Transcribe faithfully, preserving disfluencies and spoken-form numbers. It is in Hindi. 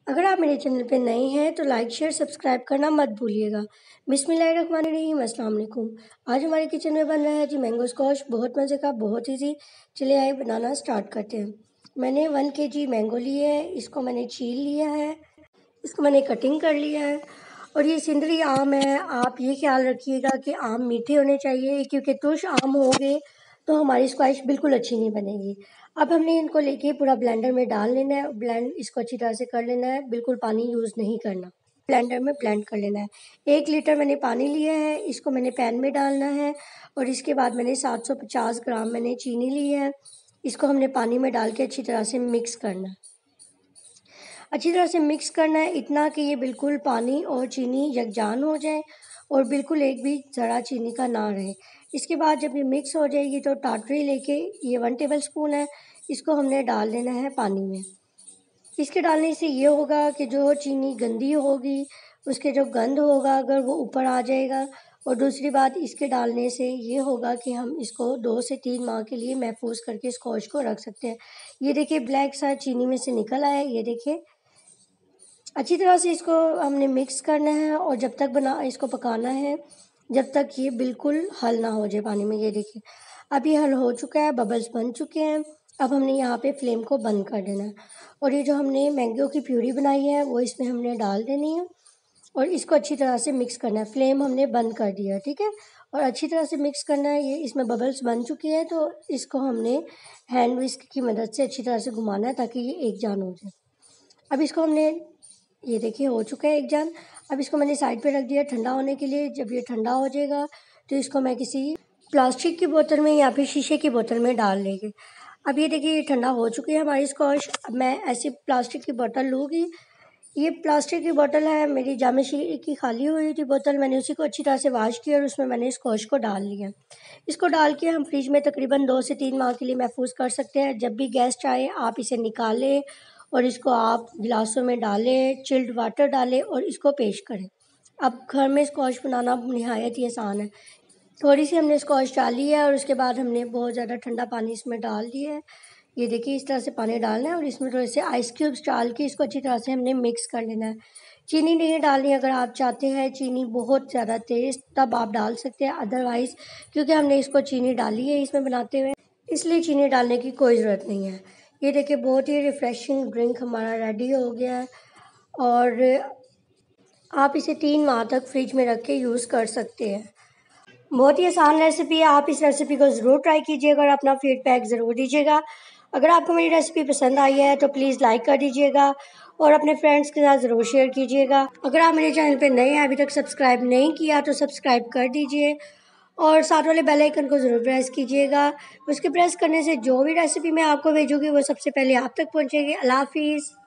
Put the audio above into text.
अगर आप मेरे चैनल पे नए हैं तो लाइक शेयर सब्सक्राइब करना मत भूलिएगा। बिस्मिल्लाहिर्रहमानिर्रहीम, अस्सलाम वालेकुम। आज हमारे किचन में बन रहा है जी मैंगो स्क्वैश, बहुत मज़े का, बहुत इजी। चलिए आइए बनाना स्टार्ट करते हैं। मैंने वन के जी मैंगो लिए है, इसको मैंने छील लिया है, इसको मैंने कटिंग कर लिया है। और ये सिंदरी आम है, आप ये ख्याल रखिएगा कि आम मीठे होने चाहिए, क्योंकि तुश आम होंगे तो हमारी स्क्वैश बिल्कुल अच्छी नहीं बनेगी। अब हमने इनको लेके पूरा ब्लेंडर में डाल लेना है, ब्लेंड इसको अच्छी तरह से कर लेना है, बिल्कुल पानी यूज़ नहीं करना, ब्लेंडर में ब्लेंड कर लेना है। एक लीटर मैंने पानी लिया है, इसको मैंने पैन में डालना है। और इसके बाद मैंने सात सौ पचास ग्राम मैंने चीनी ली है, इसको हमने पानी में डाल के अच्छी तरह से मिक्स करना है। अच्छी तरह से मिक्स करना है, इतना कि ये बिल्कुल पानी और चीनी यकजान हो जाए और बिल्कुल एक भी ज़रा चीनी का ना रहे। इसके बाद जब ये मिक्स हो जाएगी तो टाटरी लेके, ये वन टेबल स्पून है, इसको हमने डाल देना है पानी में। इसके डालने से ये होगा कि जो चीनी गंदी होगी उसके जो गंध होगा अगर वो ऊपर आ जाएगा। और दूसरी बात, इसके डालने से ये होगा कि हम इसको दो से तीन माह के लिए महफूज करके स्कॉच को रख सकते हैं। ये देखिए ब्लैक सा चीनी में से निकल आया, ये देखिए। अच्छी तरह से इसको हमने मिक्स करना है और जब तक बना इसको पकाना है जब तक ये बिल्कुल हल ना हो जाए पानी में। ये देखिए अब ये हल हो चुका है, बबल्स बन चुके हैं। अब हमने यहाँ पे फ्लेम को बंद कर देना है और ये जो हमने मैंगो की प्यूरी बनाई है वो इसमें हमने डाल देनी है और इसको अच्छी तरह से मिक्स करना है। फ्लेम हमने बंद कर दिया, ठीक है। और अच्छी तरह से मिक्स करना है। ये इसमें बबल्स बन चुकी है तो इसको हमने हैंड विस्क की मदद से अच्छी तरह से घुमाना है ताकि ये एक जान हो जाए। अब इसको हमने, ये देखिए हो चुका है एक जान। अब इसको मैंने साइड पे रख दिया ठंडा होने के लिए। जब ये ठंडा हो जाएगा तो इसको मैं किसी प्लास्टिक की बोतल में या फिर शीशे की बोतल में डाल लेंगे। अब ये देखिए ये ठंडा हो चुकी है हमारी स्क्वैश। अब मैं ऐसी प्लास्टिक की बोतल लूँगी, ये प्लास्टिक की बोतल है मेरी जामेशी की, खाली हुई थी बोतल, मैंने उसी को अच्छी तरह से वॉश किया और उसमें मैंने स्क्वैश को डाल लिया। इसको डाल के हम फ्रिज में तकरीबन दो से तीन माह के लिए महफूज कर सकते हैं। जब भी गेस्ट आए आप इसे निकालें और इसको आप गिलासों में डालें, चिल्ड वाटर डालें और इसको पेश करें। अब घर में स्क्वैश बनाना निहायत ही आसान है। थोड़ी सी हमने स्क्वैश डाली है और उसके बाद हमने बहुत ज़्यादा ठंडा पानी इसमें डाल दिया है। ये देखिए इस तरह से पानी डालना है और इसमें थोड़े से आइस क्यूब्स डाल के इसको अच्छी तरह से हमने मिक्स कर लेना है। चीनी नहीं डालनी, अगर आप चाहते हैं चीनी बहुत ज़्यादा तेज़ तब आप डाल सकते हैं, अदरवाइज़ क्योंकि हमने इसको चीनी डाली है इसमें बनाते हुए इसलिए चीनी डालने की कोई ज़रूरत नहीं है। ये देखिए बहुत ही रिफ़्रेशिंग ड्रिंक हमारा रेडी हो गया है और आप इसे तीन माह तक फ्रिज में रख के यूज़ कर सकते हैं। बहुत ही आसान रेसिपी है, आप इस रेसिपी को ज़रूर ट्राई कीजिएगा और अपना फीडबैक ज़रूर दीजिएगा। अगर आपको मेरी रेसिपी पसंद आई है तो प्लीज़ लाइक कर दीजिएगा और अपने फ्रेंड्स के साथ ज़रूर शेयर कीजिएगा। अगर आप मेरे चैनल पे नए हैं, अभी तक सब्सक्राइब नहीं किया तो सब्सक्राइब कर दीजिए और साथ वाले बेल आइकन को ज़रूर प्रेस कीजिएगा। उसके प्रेस करने से जो भी रेसिपी मैं आपको भेजूँगी वो सबसे पहले आप तक पहुँचेगी। अल्लाह हाफ़िज़।